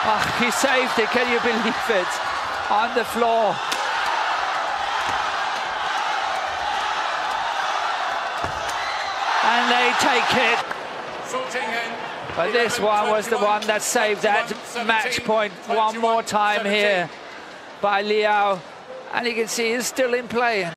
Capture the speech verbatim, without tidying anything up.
Oh, he saved it, can you believe it? On the floor. And they take it. But this one was the one that saved that match point one more time here by Liao. And you can see he's still in play.